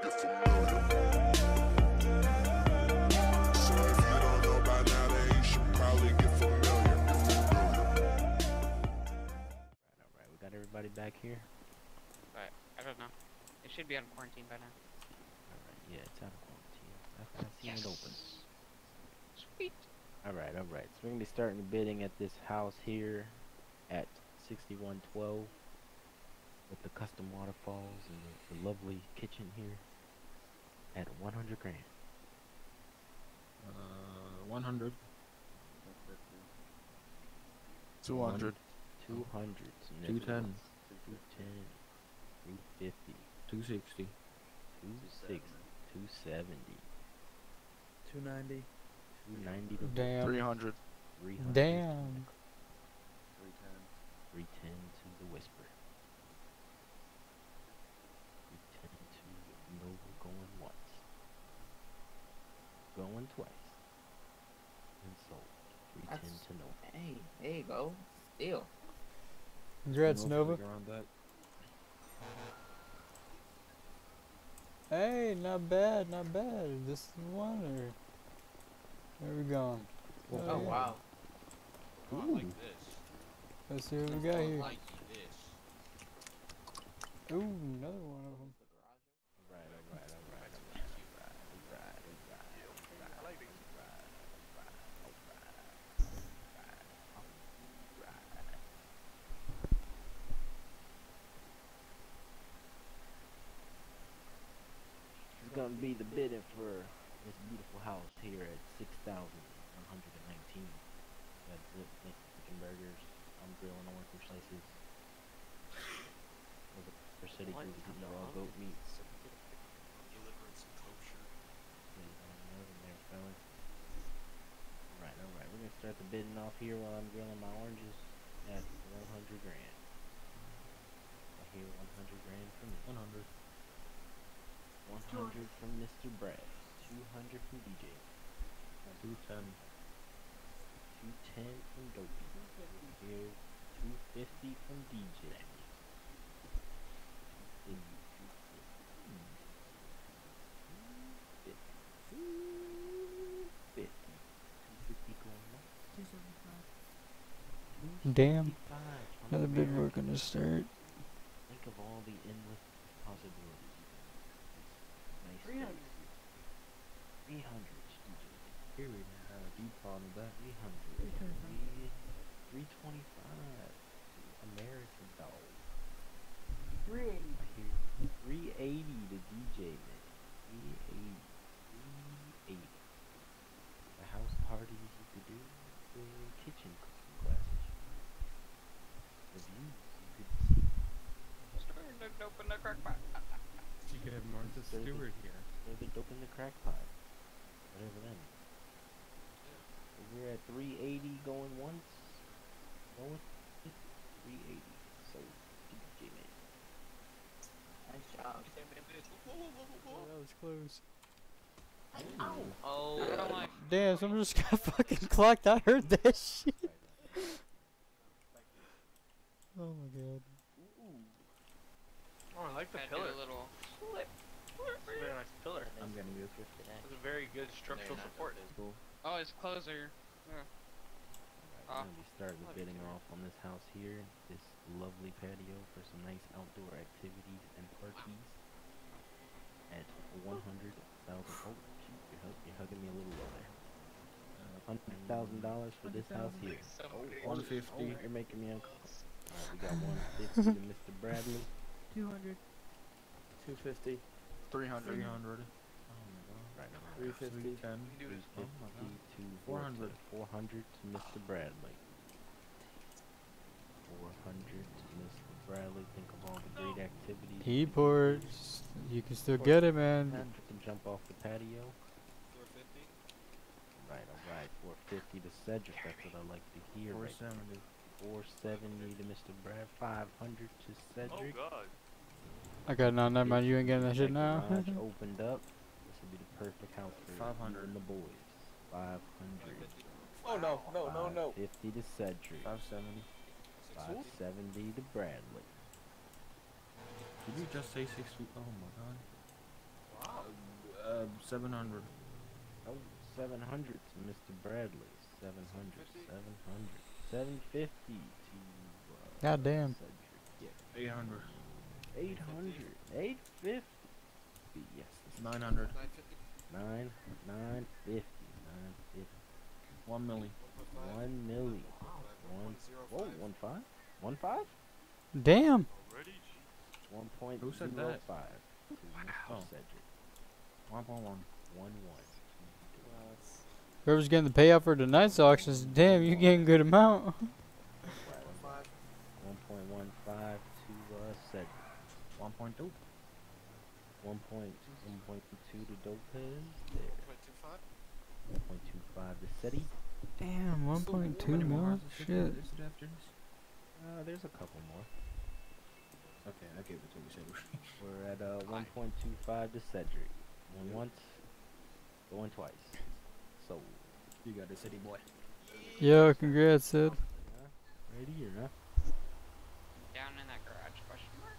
get familiar. So if you don't know by now, then you should probably get familiar. Alright, we got everybody back here? But, I don't know. It should be on quarantine by now. Alright, yeah, it's out of quarantine. I've seen it open. Sweet. Alright. So we're gonna be starting the bidding at this house here at 6112 with the custom waterfalls and the lovely kitchen here at 100 grand. 100. 200. 200. 210. 210. 350. 260. 260. 270. 290. 290 to Damn. 300. 300. Damn. 310 to the Whisper. 310 to Nova going once. Going twice. And sold. 310 to Nova. Hey, there you go. Deal. Congrats, Nova. Around that. Hey, not bad, not bad. This is one or where we going? Oh, yeah. wow. Oh, I like this. Let's see what we got I here. like this. Ooh, another one of them. It's gonna be the bidding for this beautiful house here at 6,119. That's it. Thanks for chicken burgers. I'm grilling orange slices. For city food, getting raw goat meat. Delivering some kosher. Alright, we're gonna start the bidding off here while I'm grilling my oranges at 100 grand. I hear 100 grand from me. 100. 100 from Mr. Brad. 200 from DJ. 210. 210 from Dopey. Here, 250 from DJ. 250 going up. Damn. 275 from Another bid America. we're gonna start. Think of all the endless possibilities. Nice. 300. 300. Here we have a deep problem with that. 300. 325. American dog. 380. I hear 380 to DJ, man. 380. 380. The house parties you could do. The kitchen cooking classes. The views you could see. Open the crack pot. You could have Martha Stewart here. There's a dope in the crack pot. Whatever that is. We're at 380 going once. Going 380. So, DJ man. Nice job. That was close. Oh, I don't like. Damn, someone just got fucking clocked. I heard that shit. Oh my god. Oh, I like the Had to pillar. do a little. It's a very nice pillar. I'm gonna go 50. It's a very good structural support. Cool. Oh, it's closer. Yeah. We're gonna be starting the bidding off on this house here. This lovely patio for some nice outdoor activities and parties. At 100,000. Oh, shoot, you're hugging me a little low there. $100,000 for this house here. 150. You're making me uncomfortable. Alright, we got 150 to Mr. Bradley. 200. 250. 300. 300. Right around 350. 310. 350 to 400. 400 to Mr. Bradley. 400 to Mr. Bradley. Think of all the great activities. E-ports. You can still get it, man. To jump off the patio. 450. Alright. 450 to Cedric. That's what I like to hear. 470. 470 to Mr. Brad. 500 to Cedric. Oh god. I got no, never mind. You ain't getting that shit That now. garage opened up. This would be the perfect house for 500. you and the boys. 500. Oh no, no, no, no. 550 to Cedric. 570. 570 to Bradley. Did you just say 60? Oh my god. 700. Oh, 700 to Mr. Bradley. 700, 700. 750 to God damn. Cedric. Yeah. 800. 800. 850. Yes. This is 900. 950. 950. 950. 1 milli. 1 million. 1. Whoa, 1 5? 1 5? Damn. Already? 1.05 Who said that? to Mr. Cedric. 1.1. 1 1. Whoever's getting the payout for tonight's auctions, damn, you getting a good amount. 5. 1.15 to Cedric. 1.2. 1.2 to Lopez. There. 1.25. 1.25 to Seti. Damn, 1.2 mil? Shit. Is it after this? There's a couple more. Okay, I gave it to you, Cedric. We're at 1.25 to Cedric. Going once, going twice. So, You got the city boy. Yo, congrats, Sid. right here, huh? Down in that garage, question mark?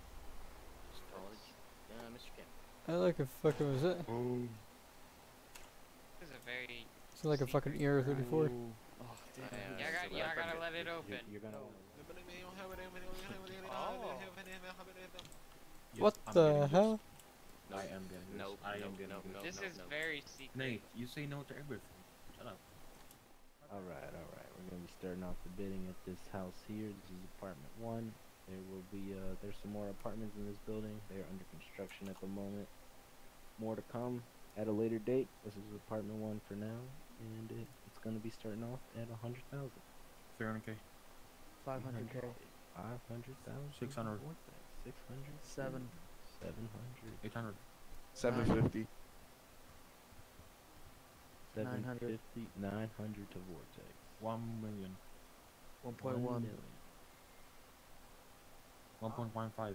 Mr. Kim. I like a fucking, was it? This is a very... It's like a fucking ER 34. Yeah, I gotta let it open. You're gonna What the hell? I am getting this. Nope, I am nope, getting nope, this. nope. This is very secret. Nate, you say no to everything. Shut up. Alright. We're gonna be starting off the bidding at this house here. This is apartment 1. There will be, there's some more apartments in this building. They're under construction at the moment. More to come at a later date. This is apartment 1 for now. And it's gonna be starting off at 100,000. 300k. 500k. 500,000. 600. 600. 7. 700. 800. 750. 900. 750. 900 to Vortex. 1 million. 1.1. 1 million. 1.15. 1.5.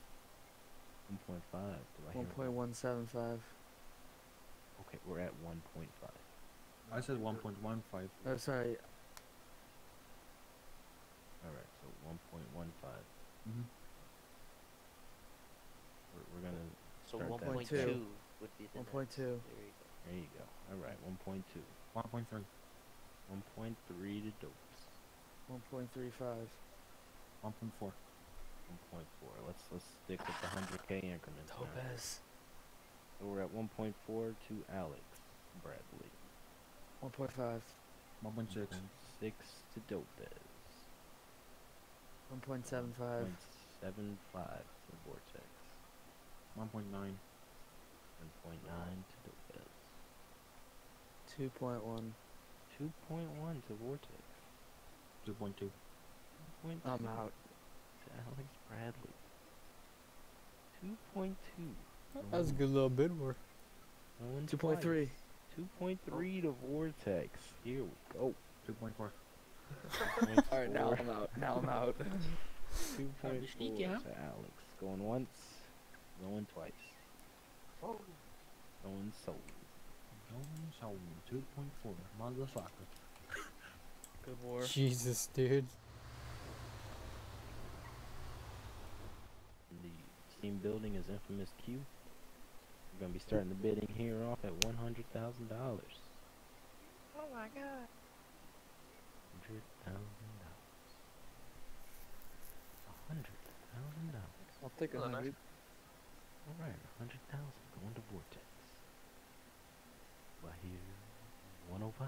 Do I hear 1.175. Okay, we're at 1.5. I said 1.15. Oh, sorry. Alright, so 1.15. Mm-hmm. We're gonna So start that 1.2 there. would be the 1.2. There you go. Alright, 1.2. 1.3. 1.3 to Dopes. 1.35. 1.4. 1.4. Let's stick with the 100k increments now. Topaz. So we're at 1.4 to Alex Bradley. 1.5. 1.6. 6 to Dopez. 1.75. 1.75 to Vortex. 1.9. 1.9 to Dopez. 2.1. 2.1 to Vortex. 2.2. 2.2 I'm out. to Alex Bradley. 2.2. That's a good little bid war. 2.3. 2.3 to Vortex. Here we go. 2.4. Alright, now I'm out. Now I'm out. 2.4 Sneaky, huh? to Alex. Going once, going twice. Going sold. So 2.4. Motherfucker. Good war. Jesus, dude. The steam building is Infamous Q. We're gonna be starting the bidding here off at $100,000. Oh my god. $100,000. $100,000. I'll take 100. Alright, 100,000 going to Vortex. Right here, 105.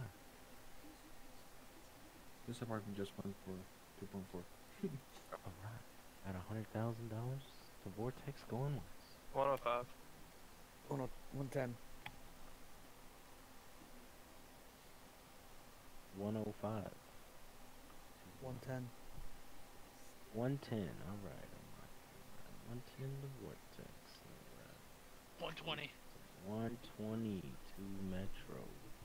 This apartment just went for 2.4. Alright, at $100,000 to Vortex going once. 105. 110. 105. 110. 110, alright. 110 to Vortex. Alright. 120. 120 to Metro.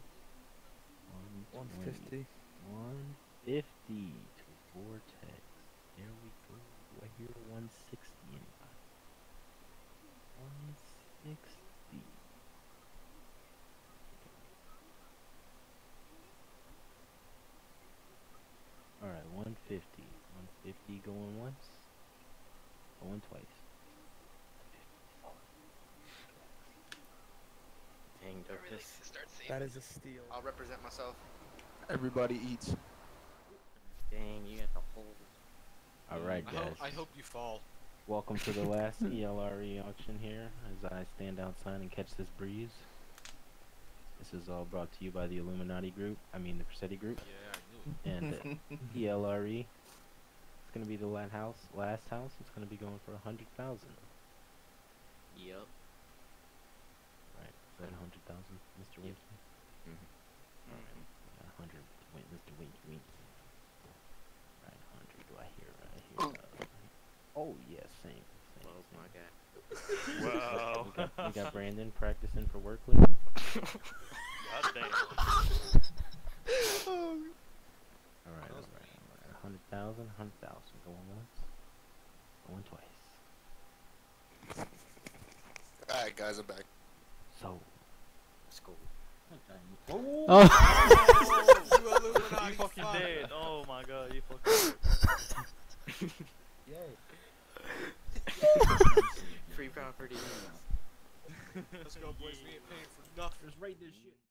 150. 150 to Vortex. There we go. Do I hear 160 anybody? 160. Alright, 150. 150 going once. Going twice. to start saving. That is a steal. I'll represent myself. Everybody eats. Dang, you got the whole. Alright, guys. I hope you fall. Welcome to the last ELRE auction here, as I stand outside and catch this breeze. This is all brought to you by the Illuminati group, the Persetti group, Yeah, I knew it. and ELRE. It's gonna be the last house. It's gonna be going for 100,000. Yep. Right, is that 100,000, Mr. Winston? Alright, 100, Mr. Winky Winky. Right, 100, do I hear? Oh, yeah, same. Oh my god. Wow. We got Brandon practicing for work later. God damn. Alright, 100,000, 100,000. Going once, going twice. Alright, guys, I'm back. So, Let's go. Oh. You Illuminati You fucking fuck. dead. Oh my god, you fucking dead. Free property. Let's go, boys. We ain't paying for nothing. Just rate this shit.